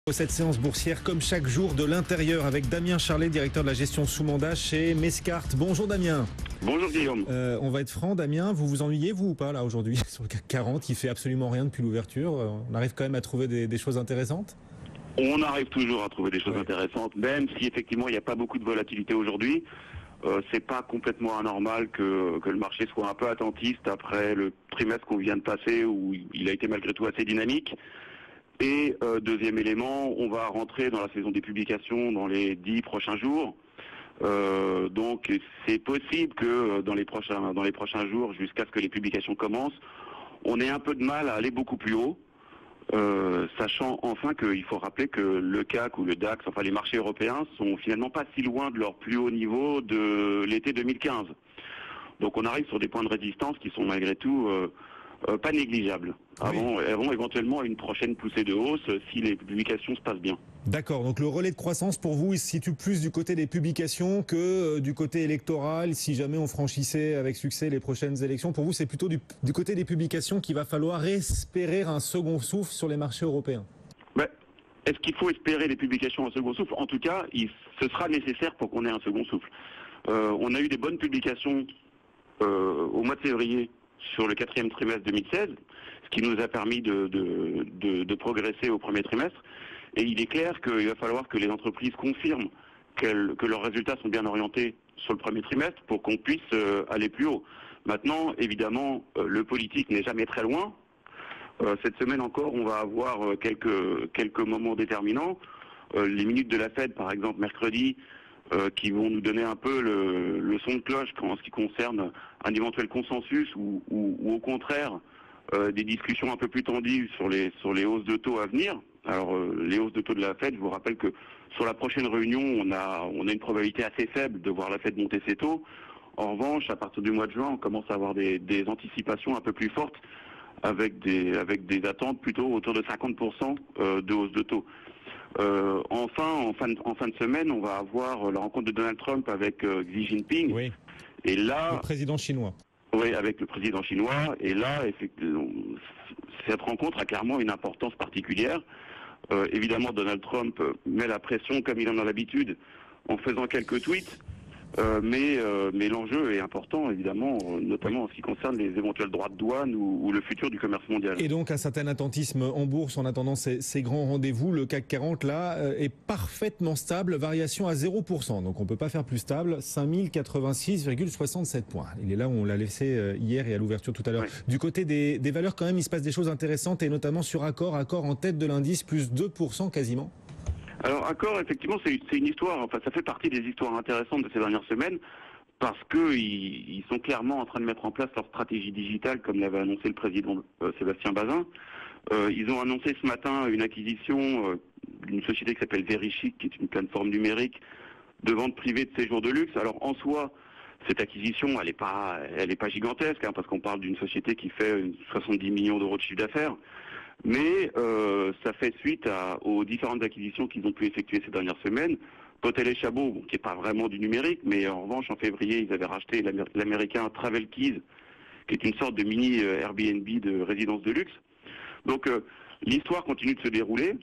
Cette séance boursière comme chaque jour de l'intérieur avec Damien Charlet, directeur de la gestion sous mandat chez Mescart. Bonjour Damien. Bonjour Guillaume. On va être franc Damien, vous vous ennuyez vous ou pas là aujourd'hui sur le CAC 40 qui fait absolument rien depuis l'ouverture? On arrive quand même à trouver des choses intéressantes? On arrive toujours à trouver des choses intéressantes, même si effectivement il n'y a pas beaucoup de volatilité aujourd'hui. C'est pas complètement anormal que le marché soit un peu attentiste après le trimestre qu'on vient de passer où il a été malgré tout assez dynamique. Et deuxième élément, on va rentrer dans la saison des publications dans les 10 prochains jours. Donc c'est possible que dans les prochains jours, jusqu'à ce que les publications commencent, on ait un peu de mal à aller beaucoup plus haut. Sachant enfin qu'il faut rappeler que le CAC ou le DAX, enfin les marchés européens, sont finalement pas si loin de leur plus haut niveau de l'été 2015. Donc on arrive sur des points de résistance qui sont malgré tout pas négligeables. Avant éventuellement une prochaine poussée de hausse si les publications se passent bien. D'accord, donc le relais de croissance pour vous, il se situe plus du côté des publications que du côté électoral. Si jamais on franchissait avec succès les prochaines élections, pour vous c'est plutôt du côté des publications qu'il va falloir espérer un second souffle sur les marchés européens? Est-ce qu'il faut espérer les publications un second souffle? En tout cas, ce sera nécessaire pour qu'on ait un second souffle. On a eu des bonnes publications au mois de février sur le quatrième trimestre 2016, ce qui nous a permis de progresser au premier trimestre. Et il est clair qu'il va falloir que les entreprises confirment que leurs résultats sont bien orientés sur le premier trimestre pour qu'on puisse aller plus haut. Maintenant, évidemment, le politique n'est jamais très loin. Cette semaine encore, on va avoir quelques moments déterminants. Les minutes de la Fed, par exemple, mercredi, qui vont nous donner un peu le son de cloche en ce qui concerne un éventuel consensus ou au contraire des discussions un peu plus tendues sur les hausses de taux à venir. Alors les hausses de taux de la Fed, je vous rappelle que sur la prochaine réunion, on a une probabilité assez faible de voir la Fed monter ses taux. En revanche, à partir du mois de juin, on commence à avoir des anticipations un peu plus fortes avec des attentes plutôt autour de 50% de hausse de taux. Enfin, en fin de semaine, on va avoir la rencontre de Donald Trump avec Xi Jinping. Oui. Et là, le président chinois. Oui, avec le président chinois. Et là, effectivement, cette rencontre a clairement une importance particulière. Évidemment, Donald Trump met la pression comme il en a l'habitude en faisant quelques tweets. Mais l'enjeu est important, évidemment, notamment en ce qui concerne les éventuels droits de douane ou le futur du commerce mondial. Et donc, un certain attentisme en bourse en attendant ces grands rendez-vous. Le CAC 40, là, est parfaitement stable, variation à 0%. Donc, on ne peut pas faire plus stable, 5086,67 points. Il est là où on l'a laissé hier et à l'ouverture tout à l'heure. Ouais. Du côté des valeurs, quand même, il se passe des choses intéressantes, et notamment sur Accor en tête de l'indice, plus 2% quasiment. Alors Accor, effectivement, c'est une histoire, enfin ça fait partie des histoires intéressantes de ces dernières semaines, parce qu'ils sont clairement en train de mettre en place leur stratégie digitale, comme l'avait annoncé le président Sébastien Bazin. Ils ont annoncé ce matin une acquisition d'une société qui s'appelle Verichic, qui est une plateforme numérique de vente privée de séjours de luxe. Alors en soi, cette acquisition, elle est pas gigantesque, parce qu'on parle d'une société qui fait 70 millions d'euros de chiffre d'affaires. Mais ça fait suite aux différentes acquisitions qu'ils ont pu effectuer ces dernières semaines. Potel et Chabot, qui n'est pas vraiment du numérique, mais en revanche, en février, ils avaient racheté l'américain Travel Keys, qui est une sorte de mini Airbnb de résidence de luxe. Donc l'histoire continue de se dérouler.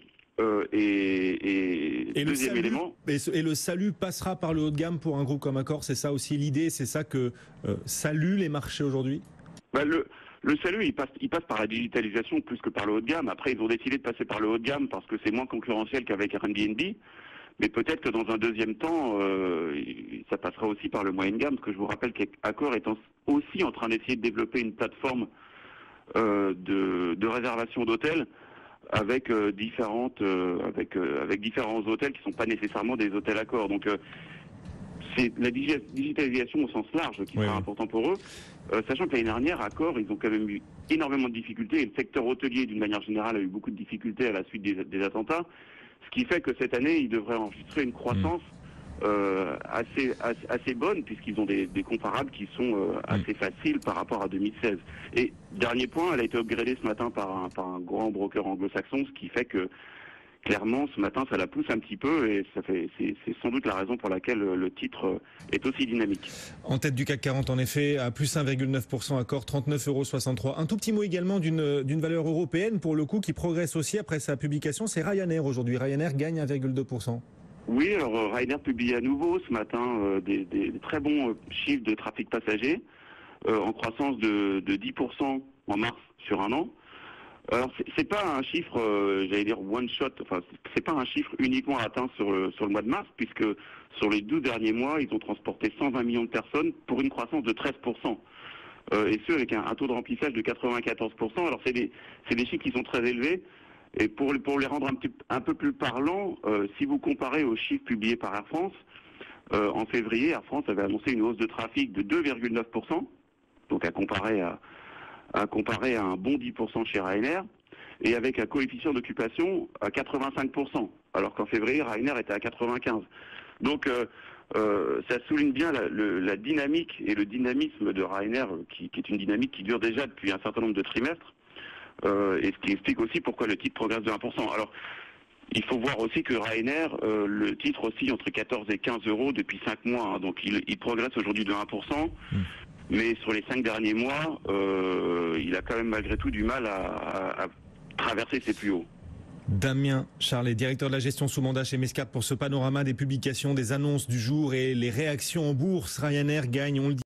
Et deuxième élément. Et le salut passera par le haut de gamme pour un groupe comme Accor, c'est ça aussi l'idée, c'est ça que salue les marchés aujourd'hui? Le salut, il passe par la digitalisation plus que par le haut de gamme. Après, ils ont décidé de passer par le haut de gamme parce que c'est moins concurrentiel qu'avec Airbnb. Mais peut-être que dans un deuxième temps, ça passera aussi par le moyen de gamme. Parce que je vous rappelle qu'Accor est aussi en train d'essayer de développer une plateforme de réservation d'hôtels avec différents hôtels qui ne sont pas nécessairement des hôtels Accor. Donc c'est la digitalisation au sens large qui sera important pour eux. Sachant que l'année dernière, Accor, ils ont quand même eu énormément de difficultés, et le secteur hôtelier, d'une manière générale, a eu beaucoup de difficultés à la suite des attentats, ce qui fait que cette année, ils devraient enregistrer une croissance assez bonne, puisqu'ils ont des comparables qui sont assez faciles par rapport à 2016. Et dernier point, elle a été upgradée ce matin par un grand broker anglo-saxon, ce qui fait que clairement, ce matin, ça la pousse un petit peu et c'est sans doute la raison pour laquelle le titre est aussi dynamique. En tête du CAC 40, en effet, à plus 1,9% accord, 39,63 €. Un tout petit mot également d'une valeur européenne, pour le coup, qui progresse aussi après sa publication, c'est Ryanair aujourd'hui. Ryanair gagne 1,2%. Oui, alors Ryanair publie à nouveau ce matin des très bons chiffres de trafic passager, en croissance de 10% en mars sur un an. Alors c'est pas un chiffre, j'allais dire one shot, enfin c'est pas un chiffre uniquement atteint sur le mois de mars, puisque sur les 12 derniers mois, ils ont transporté 120 millions de personnes pour une croissance de 13%. Et ce avec un taux de remplissage de 94%. Alors c'est des chiffres qui sont très élevés. Et pour les rendre un peu plus parlants, si vous comparez aux chiffres publiés par Air France, en février, Air France avait annoncé une hausse de trafic de 2,9%, donc à comparer à un bon 10% chez Ryanair, et avec un coefficient d'occupation à 85%, alors qu'en février, Ryanair était à 95%. Donc ça souligne bien la dynamique et le dynamisme de Ryanair, qui est une dynamique qui dure déjà depuis un certain nombre de trimestres, et ce qui explique aussi pourquoi le titre progresse de 1%. Alors, il faut voir aussi que Ryanair, le titre oscille entre 14 et 15 € depuis 5 mois, hein, donc il progresse aujourd'hui de 1%. Mais sur les 5 derniers mois, il a quand même malgré tout du mal à traverser ses plus hauts. Damien Charlet, directeur de la gestion sous mandat chez Mescap, pour ce panorama des publications, des annonces du jour et les réactions en bourse. Ryanair gagne, on le dit.